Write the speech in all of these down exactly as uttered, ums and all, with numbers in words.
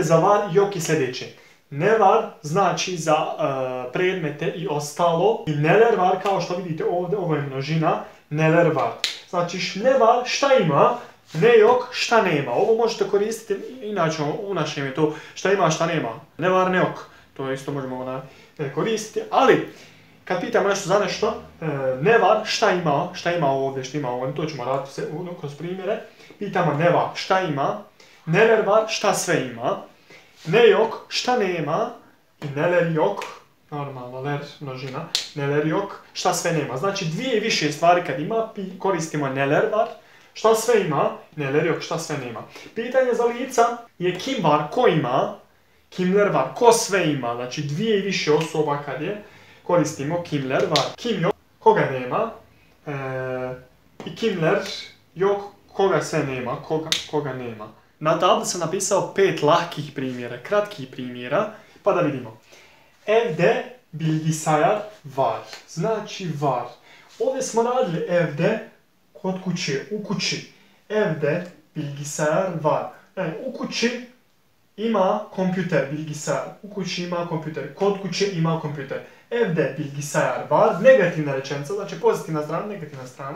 Pitanje za var yok i sljedeće. Nevar znači za uh, predmete i ostalo. I nelervar, kao što vidite ovdje, ovo je množina, nelervar. Znači nevar šta ima, nejok šta nema. Ovo možete koristiti, inače u našem je to šta ima, šta nema. Nevar, nejok. To isto možemo ona, koristiti, ali kad pitamo nešto za nešto, e, nevar šta ima, šta ima ovdje, šta ima ovdje, to ćemo raditi se, kroz primjere. Pitamo nevar šta ima, nelervar šta sve ima, nejok šta nema i nelerjok, normalno ler množina, nelerjok šta sve nema. Znači dvije i više stvari kad ima, koristimo nelervar, šta sve ima, nelerjok šta sve nema. Pitanje za lica je kimvar ko ima, kimlervar ko sve ima, znači dvije i više osoba kad je, koristimo kimlervar. Kimjok koga nema e, i kimler jok koga sve nema, koga, koga nema. Na tabli sam napisao pet lahkih primjera, kratkih primjera, pa da vidimo. Evde bilgisayar var, znači var. Ovdje smo radili evde kod kuće, u kući. Evde bilgisayar var. Yani, u kući ima kompjuter, bilgisayar. U kući ima kompjuter, kod kuće ima kompjuter. Evde bilgisayar var, negativna rečenica, znači pozitivna strana, negativna strana.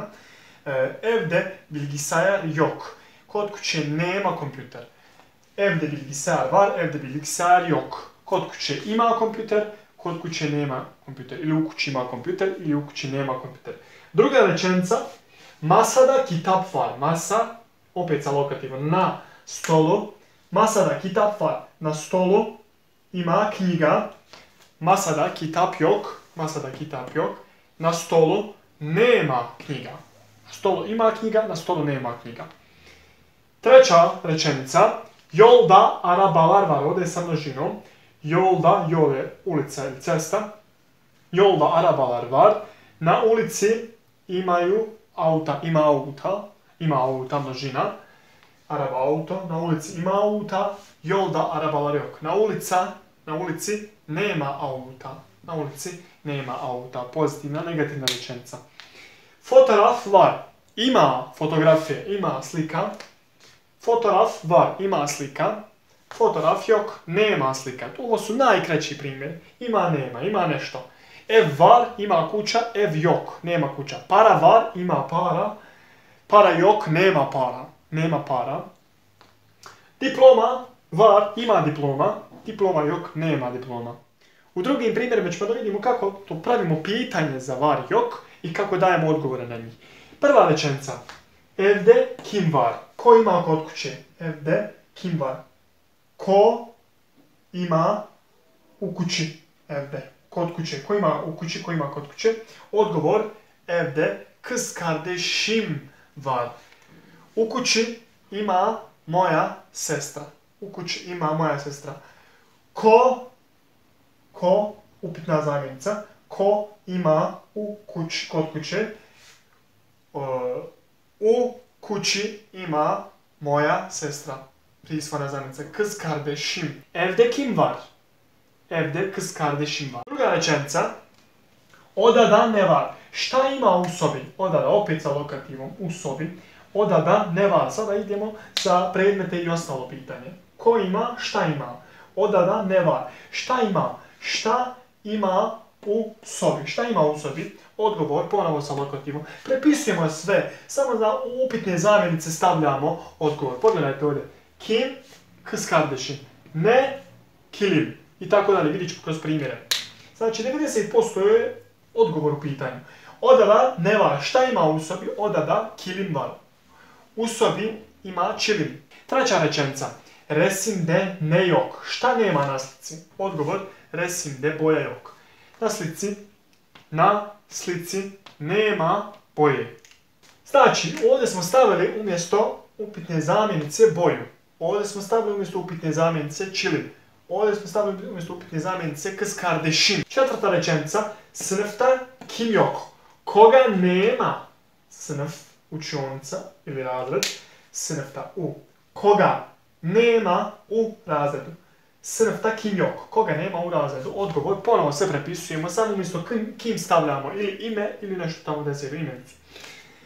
Evde bilgisayar yok. Kod kuće nema kompjuter. Evde bilgisayar var, evde bilgisayar yok. Kod kuće ima kompjuter, kod kuće nema kompjuter. Ili u kući ima kompjuter, ili u kući nema kompjuter. Druga rečenica, masada kitap var. Masa, opet sa lokativom, na stolu. Masada kitap var. Na stolu ima knjiga. Masada kitap yok. Masada kitap yok. Na stolu nema knjiga. Na stolu ima knjiga, na stolu nema knjiga. Treća rečenica, yolda arabalar var. Ovdje je sa množinom. Yolda, yol je ulica ili cesta. Yolda arabalar var. Na ulici imaju auta, ima auta. Ima auta, množina. Araba auto, na ulici ima auta. Yolda arabalar yok. Na ulica, na ulici nema auta. Na ulici nema auta. Pozitivna, negativna rečenica. Fotoğraf var. Ima fotografije, ima slika. Fotoğraf var, ima slika. Fotoğraf yok, nema slika. Ovo su najkraći primjer. Ima, nema, ima nešto. Ev var, ima kuća, ev yok, nema kuća. Para var, ima para. Para yok, nema para. Nema para. Diploma var, ima diploma. Diploma yok, nema diploma. U drugim primjerima ćemo da vidimo kako to pravimo pitanje za var, yok i kako dajemo odgovore na njih. Prva rečenica. Evde kim var? Ko ima kod kuće? Evde kim var? Ko ima u kući? Evde. Kod kuće. Ko ima u kući? Ko ima kod kuće? Odgovor. Evde kız kardeşim var. U kući ima moja sestra. U kući ima moja sestra. Ko, ko, upitna zamjenica, ko ima u kući, kod kuće? Uh, u kući ima moja sestra. Prisvana zamjenica. Kız kardeşim. Evde kim var? Evde kız kardeşim var. Druga rečenica. Odada ne var? Šta ima u sobi? Odada, opet sa lokativom, u sobi. Odada ne var. Sada idemo za predmete i ostalo pitanje. Ko ima? Šta ima? Odada ne var. Šta ima? Šta ima u sobi? Šta ima u sobi? Odgovor, ponovo sa lokativom. Prepisujemo sve. Samo za upitne zamjenice stavljamo odgovor. Pogledajte ovdje. Kim? Kız kardeşim. Ne? Kilim. I tako dalje. Vidjet ćemo kroz primjere. Znači, devedeset posto je odgovor u pitanju. Odada ne var. Šta ima u sobi? Odada kilim var. U sobi ima čilim. Treća rečenica. Resimde ne yok. Šta nema na slici? Odgovor. Resimde boja yok. Na slici, na slici nema boje. Znači, ovdje smo stavili umjesto upitne zamjenice boju. Ovdje smo stavili umjesto upitne zamjenice čilim. Ovdje smo stavili umjesto upitne zamjenice kız kardeşim. Četvrta rečenica. Sınıfta kim yok? Koga nema? Sınıf, učionica ili razred. Sınıfta u. Koga nema u razredu? Sınıfta kim yok? Koga nema u razredu? Odgovor, ponovo sve prepisujemo, samo umjesto kim stavljamo ili ime ili nešto tamo da se imenicu.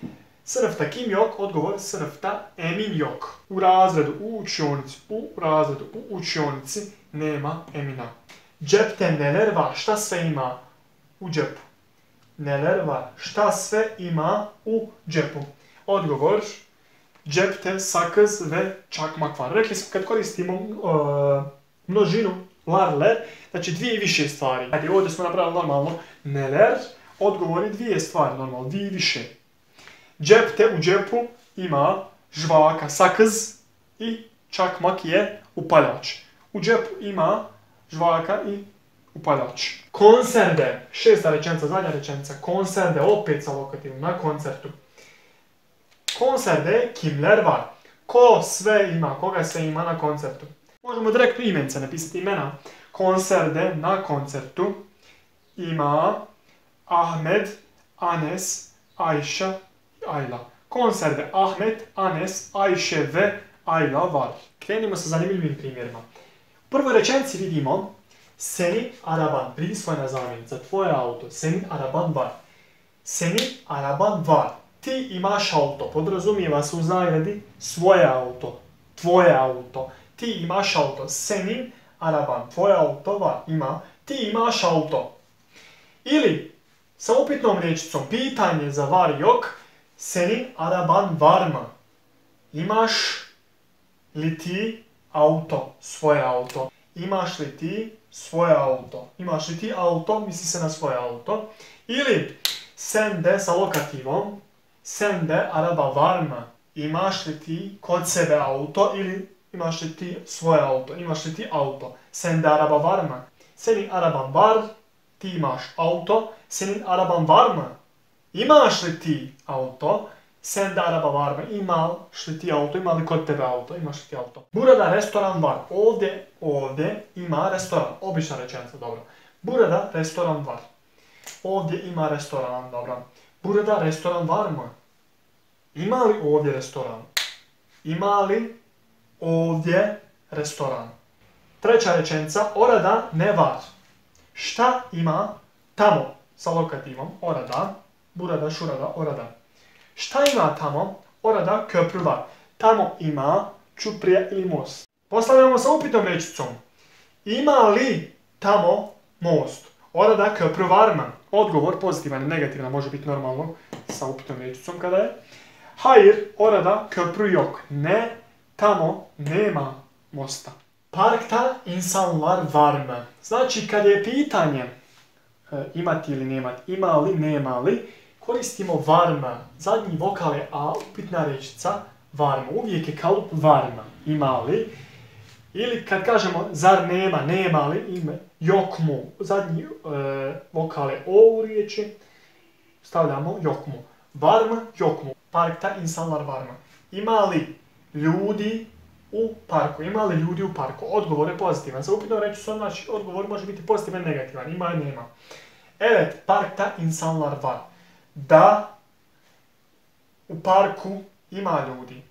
Sınıfta kim yok? Odgovor sınıfta Emin yok. U razredu, u učionici, u razredu, u učionici nema Emina. Cepte neler var? Šta sve ima u džepu? Neler var? Šta sve ima u džepu? Odgovor, cepte sakız ve čakmak var. Rekli smo kad koristimo uh, množinu larler, znači dvije i više stvari. Znači ovdje smo napravili normalno neler, odgovor je dvije stvari normalno, dvije i više. Cepte u džepu ima žvaka, sakız i čakmak je upaljač. U džepu ima žvaka i upaljač. Konserve, šesta rečenica, zadnja rečenica, konserve, opet sa lokativom, na koncertu. Konserve, kimler var. Ko sve ima, koga sve ima na koncertu. Možemo direktno imence napisati imena. Konserve na koncertu ima Ahmed, Anes, Ayşe i Ayla. Konserve Ahmed, Anes, Ayşe ve Ayla var. Krenimo sa zanimljivim primjerima. U prvoj rečenici vidimo senin araban, prisvojna zamjenica, tvoje auto, senin araban var. Senin araban var. Ti imaš auto, podrazumijeva se u zagradi svoje auto, tvoje auto. Ti imaš auto, senin araban, tvoje auto var, ima, ti imaš auto. Ili, sa upitnom rječicom, pitanje za var i yok, senin araban var mı? Imaš li ti auto, svoje auto? Imaš li ti svoje auto? Imaš li ti auto, misli se na svoje auto. Ili, sende sa lokativom, sende araba var mı? Imaš li ti kod sebe auto ili imaš li ti svoje auto? Imaš li ti auto? Sende araba var mı? Senin araban var, ti imaš auto. Senin araban var mı? Imaš li ti auto? Sende araba var mı? Imaš li ti auto? Ima li kod tebe auto? Imaš li ti auto? Burada restoran var. Ovdje, ovdje ima restoran. Obična rečenica, dobro. Burada restoran var. Ovdje ima restoran, dobro. Burada restoran var mı? Ima li ovdje restoran? Ima li ovdje restoran? Treća rečenica, orada ne var. Šta ima tamo sa lokativom? Orada, burada, šurada, orada. Šta ima tamo? Orada köprü var. Tamo ima čuprija ili most. Postavljamo sa upitnom rečicom. Ima li tamo most? Orada köprü var mı? Odgovor pozitivan i negativan, može biti normalno sa upitnom rečicom kada je. Hayır, orada köprü yok. Ne, tamo nema mosta. Parkta insanlar var mı? Znači, kada je pitanje e, imati ili nemati, ima li, nema li, koristimo var mı. Zadnji vokal je a, upitna rečica var mı. Uvijek je kalup var mı, ima li. Ili kad kažemo zar nema, nema li, ime, yok mu. Zadnji e, vokal je o u riječi, stavljamo yok mu. Var mı, yok mu. Parkta insanlar var mı? Ima li ljudi u parku? Ima li ljudi u parku? Odgovor je pozitivan. Sa upitnom rečicom, znači odgovor može biti pozitivan i negativan. Ima i nema. Evet, parkta insanlar var. Da, u parku ima ljudi.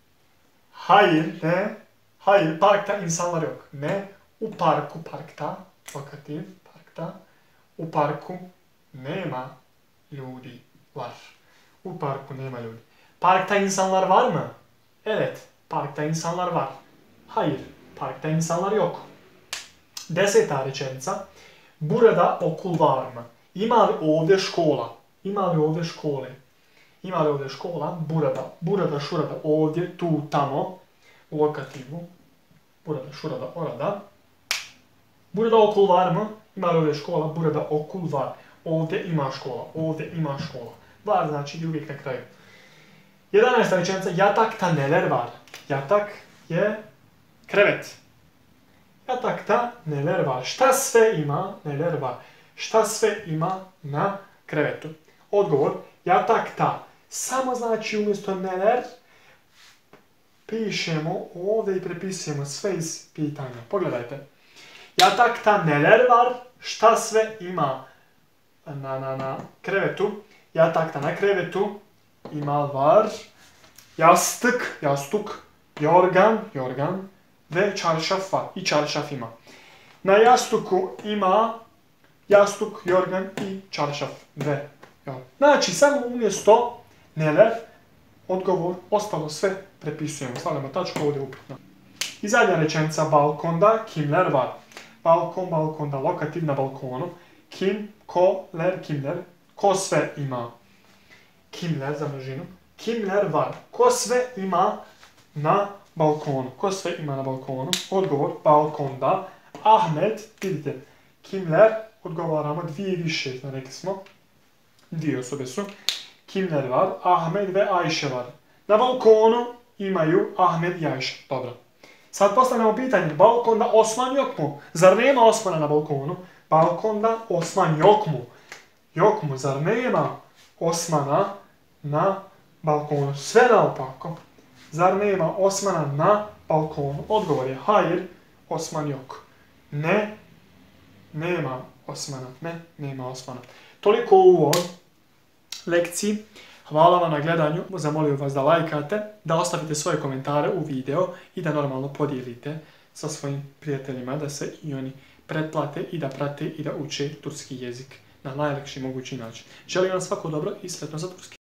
Hayır, ne? Hayır, parkta insanlar yok. Ne? U parku, parkta, lokativ, parkta. U parku nema ljudi. Var. U parku nema ljudi. Parkta insanlar var mı? Evet, parkta insanlar var. Hayır, parkta insanlar yok. Deseta rečenica. Burada okul var mı? Ima li ovdje škola? Ima li ovdje škole? Ima li ovdje škola? Burada. Burada, šurada, ovdje, tu, tamo. U lokativu. Burada, šurada, orada. Burada okul var mı? Ima li ovdje škola? Burada okul var. Ovdje ima škola. Ovdje ima škola. Var znači uvijek na kraju. jedanaesta rečenica. Yatakta neler var? Yatak je krevet. Yatakta neler var? Šta sve ima? Neler var. Šta sve ima na krevetu? Odgovor. Yatakta. Samo znači umjesto neler pišemo ovdje i prepisujemo sve iz pitanja. Pogledajte. Yatakta neler var? Šta sve ima na, na, na krevetu? Yatakta na krevetu ima var yastık, yastuk, yorgan, yorgan ve çarşaf var. I çarşaf ima. Na jastuku ima jastuk, yorgan i čaršaf ve. Znači, samo umjesto neler odgovor, ostalo sve prepisujemo. Stavljamo tačku, ovdje upitno. I zadnja rečenica, balkonda, kimler var. Balkon, balkonda, lokativ na balkonu. Kim, ko, ler, kimler. Ko sve ima? Kimler za množinu. Kimler var. Ko sve ima na balkonu? Ko sve ima na balkonu? Odgovor, balkonda. Ahmet, vidite, kimler, odgovaramo dvije više, rekli smo. Dvije osobe su. Kimler var, Ahmet ve Ayşe var. Na balkonu imaju Ahmet i Ayşe. Dobro. Sad postavljamo pitanje, balkonda Osman yok mu? Zar nema Osmana na balkonu? Balkonda Osman yok mu? Yok mu, zar nema Osmana na balkonu? Sve naopako. Zar nema Osmana na balkonu? Odgovor je hayır, Osman yok. Ne, nema Osmana. Ne, nema Osmana. Toliko u ovoj lekciji. Hvala vam na gledanju. Zamolio vas da lajkate, da ostavite svoje komentare u video i da normalno podijelite sa svojim prijateljima, da se i oni pretplate i da prate i da uče turski jezik na najlakši mogući način. Želim vam svako dobro i sretno za turski.